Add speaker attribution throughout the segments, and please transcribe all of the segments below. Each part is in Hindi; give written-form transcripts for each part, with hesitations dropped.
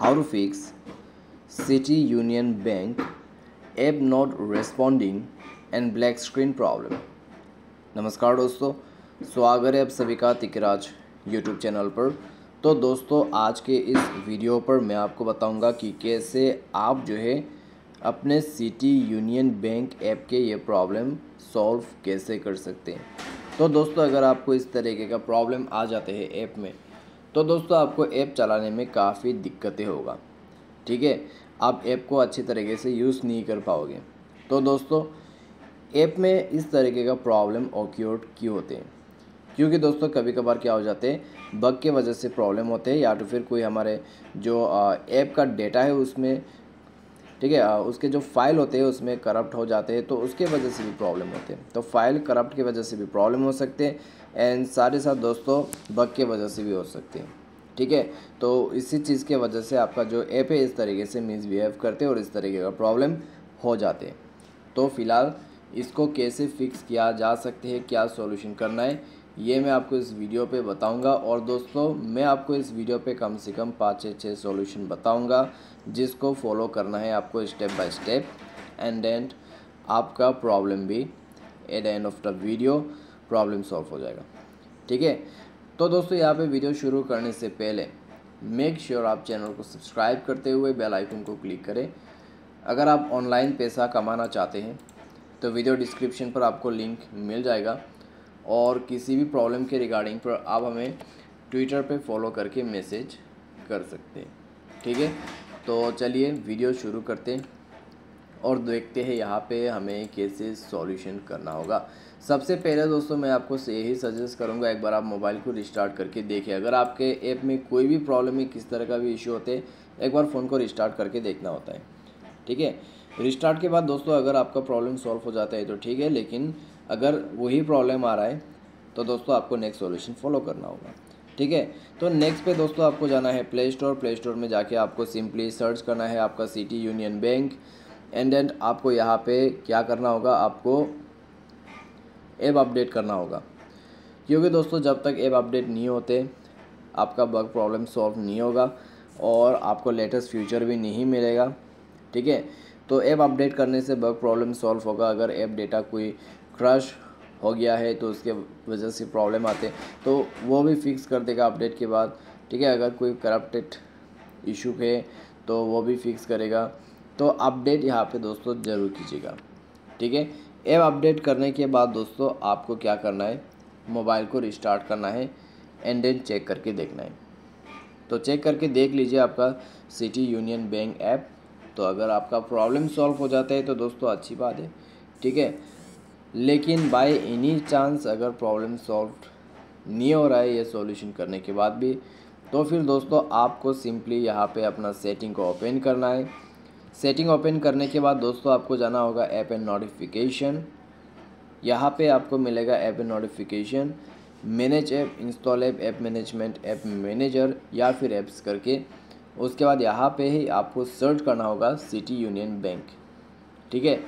Speaker 1: How to fix City Union Bank app not responding and black screen problem। नमस्कार दोस्तों, स्वागत है आप सभी का तिकराज यूट्यूब चैनल पर। तो दोस्तों, आज के इस वीडियो पर मैं आपको बताऊंगा कि कैसे आप जो है अपने सिटी यूनियन बैंक ऐप के ये प्रॉब्लम सॉल्व कैसे कर सकते हैं। तो दोस्तों, अगर आपको इस तरीके का प्रॉब्लम आ जाते हैं ऐप में, तो दोस्तों आपको ऐप चलाने में काफ़ी दिक्कतें होगा। ठीक है, आप ऐप को अच्छी तरीके से यूज़ नहीं कर पाओगे। तो दोस्तों, ऐप में इस तरीके का प्रॉब्लम ऑक्योर्ड क्यों होते हैं? क्योंकि दोस्तों कभी कभार क्या हो जाते हैं, बग के वजह से प्रॉब्लम होते हैं, या तो फिर कोई हमारे जो ऐप का डेटा है उसमें, ठीक है, उसके जो फाइल होते हैं उसमें करप्ट हो जाते हैं, तो उसके वजह से भी प्रॉब्लम होते हैं। तो फाइल करप्ट की वजह से भी प्रॉब्लम हो सकते हैं, एंड साथ ही साथ दोस्तों बग के वजह से भी हो सकते हैं। ठीक है, तो इसी चीज़ के वजह से आपका जो ऐप है इस तरीके से मिसबिहेव करते हैं और इस तरीके का प्रॉब्लम हो जाते हैं। तो फिलहाल इसको कैसे फिक्स किया जा सकते हैं, क्या सॉल्यूशन करना है, ये मैं आपको इस वीडियो पे बताऊंगा। और दोस्तों, मैं आपको इस वीडियो पे कम से कम 5 से 6 सॉल्यूशन बताऊंगा, जिसको फॉलो करना है आपको step by step, and then आपका प्रॉब्लम भी at the end of the video problem solve हो जाएगा। ठीक है, तो दोस्तों यहाँ पे वीडियो शुरू करने से पहले मेक श्योर आप चैनल को सब्सक्राइब करते हुए बेल आइकन को क्लिक करें। अगर आप ऑनलाइन पैसा कमाना चाहते हैं तो वीडियो डिस्क्रिप्शन पर आपको लिंक मिल जाएगा, और किसी भी प्रॉब्लम के रिगार्डिंग पर आप हमें ट्विटर पे फॉलो करके मैसेज कर सकते हैं। ठीक है, तो चलिए वीडियो शुरू करते हैं और देखते हैं यहाँ पे हमें कैसे सॉल्यूशन करना होगा। सबसे पहले दोस्तों मैं आपको यही सजेस्ट करूँगा, एक बार आप मोबाइल को रिस्टार्ट करके देखिए। अगर आपके ऐप में कोई भी प्रॉब्लम है, किस तरह का भी इशू होते हैं, एक बार फ़ोन को रिस्टार्ट करके देखना होता है। ठीक है, रिस्टार्ट के बाद दोस्तों अगर आपका प्रॉब्लम सॉल्व हो जाता है तो ठीक है, लेकिन अगर वही प्रॉब्लम आ रहा है तो दोस्तों आपको नेक्स्ट सॉल्यूशन फॉलो करना होगा। ठीक है, तो नेक्स्ट पे दोस्तों आपको जाना है प्ले स्टोर में जाके आपको सिंपली सर्च करना है आपका City Union Bank, and then आपको यहाँ पे क्या करना होगा, आपको ऐप अपडेट करना होगा। क्योंकि दोस्तों जब तक ऐप अपडेट नहीं होते आपका बग प्रॉब्लम सॉल्व नहीं होगा और आपको लेटेस्ट फीचर भी नहीं मिलेगा। ठीक है, तो ऐप अपडेट करने से बग प्रॉब्लम सॉल्व होगा। अगर ऐप डेटा कोई क्रश हो गया है तो उसके वजह से प्रॉब्लम आते हैं, तो वो भी फिक्स कर देगा अपडेट के बाद। ठीक है, अगर कोई करप्टेड इशू है तो वो भी फिक्स करेगा। तो अपडेट यहाँ पे दोस्तों ज़रूर कीजिएगा। ठीक है, ऐप अपडेट करने के बाद दोस्तों आपको क्या करना है, मोबाइल को रिस्टार्ट करना है, एंड देन चेक करके देखना है। तो चेक करके देख लीजिए आपका सिटी यूनियन बैंक ऐप। तो अगर आपका प्रॉब्लम सॉल्व हो जाता है तो दोस्तों अच्छी बात है। ठीक है, लेकिन बाय एनी चांस अगर प्रॉब्लम सॉल्व नहीं हो रहा है ये सॉल्यूशन करने के बाद भी, तो फिर दोस्तों आपको सिंपली यहाँ पे अपना सेटिंग को ओपन करना है। सेटिंग ओपन करने के बाद दोस्तों आपको जाना होगा ऐप एंड नोटिफिकेशन। यहाँ पे आपको मिलेगा app and notification, manage app, install app, app management, app manager या फिर ऐप्स करके। उसके बाद यहाँ पे ही आपको सर्च करना होगा सिटी यूनियन बैंक। ठीक है,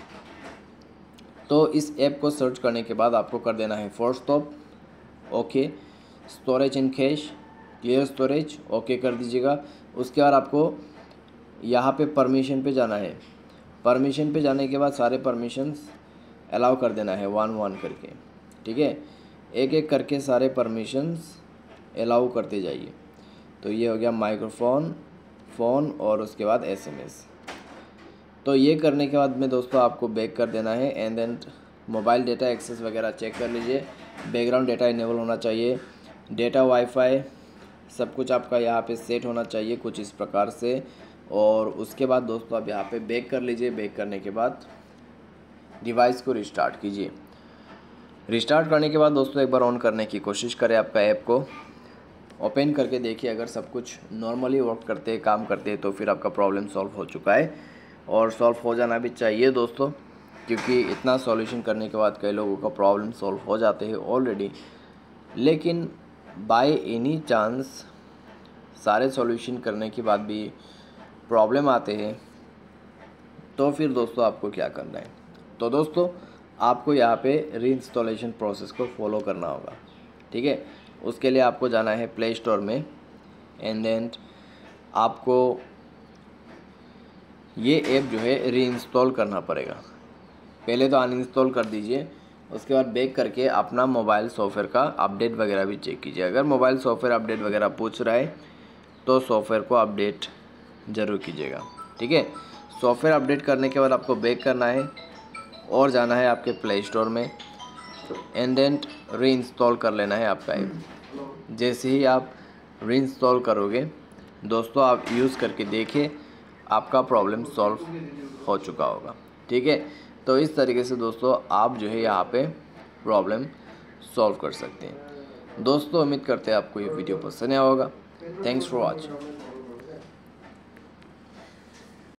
Speaker 1: तो इस ऐप को सर्च करने के बाद आपको कर देना है force stop, okay, storage and cache, clear storage, okay कर दीजिएगा। उसके बाद आपको यहाँ पे परमिशन पे जाना है। परमिशन पे जाने के बाद सारे परमिशंस अलाउ कर देना है 1 करके। ठीक है, एक एक करके सारे परमिशंस अलाउ करते जाइए। तो ये हो गया माइक्रोफोन, फ़ोन और उसके बाद एसएमएस। तो ये करने के बाद में दोस्तों आपको बैक कर देना है, and then mobile data access वगैरह चेक कर लीजिए। बैकग्राउंड डेटा इनेबल होना चाहिए, डेटा वाईफाई सब कुछ आपका यहाँ पे सेट होना चाहिए कुछ इस प्रकार से। और उसके बाद दोस्तों आप यहाँ पे बैक कर लीजिए। बैक करने के बाद डिवाइस को रिस्टार्ट कीजिए। रिस्टार्ट करने के बाद दोस्तों एक बार ऑन करने की कोशिश करें, आपका ऐप को ओपन करके देखिए। अगर सब कुछ नॉर्मली वर्क करते हैं, काम करते हैं, तो फिर आपका प्रॉब्लम सॉल्व हो चुका है, और सॉल्व हो जाना भी चाहिए दोस्तों, क्योंकि इतना सॉल्यूशन करने के बाद कई लोगों का प्रॉब्लम सॉल्व हो जाते हैं ऑलरेडी। लेकिन बाय एनी चांस सारे सॉल्यूशन करने के बाद भी प्रॉब्लम आते हैं, तो फिर दोस्तों आपको क्या करना है, तो दोस्तों आपको यहाँ पे रीइंस्टॉलेशन प्रोसेस को फॉलो करना होगा। ठीक है, उसके लिए आपको जाना है प्ले स्टोर में, एंड देन आपको ये ऐप जो है रीइंस्टॉल करना पड़ेगा। पहले तो अनइंस्टॉल कर दीजिए, उसके बाद बैक करके अपना मोबाइल सॉफ्टवेयर का अपडेट वगैरह भी चेक कीजिए। अगर मोबाइल सॉफ्टवेयर अपडेट वगैरह पूछ रहा है तो सॉफ्टवेयर को अपडेट ज़रूर कीजिएगा, ठीक है। सॉफ्टवेयर अपडेट करने के बाद आपको बैक करना है और जाना है आपके प्ले स्टोर में एंड देन रीइंस्टॉल कर लेना है आपका ऐप। जैसे ही आप रीइंस्टॉल करोगे दोस्तों, आप यूज़ करके देखिए, आपका प्रॉब्लम सॉल्व हो चुका होगा, ठीक है। तो इस तरीके से दोस्तों आप जो है यहाँ पे प्रॉब्लम सॉल्व कर सकते हैं। दोस्तों उम्मीद करते हैं आपको ये वीडियो पसंद आया होगा। Thanks for watching.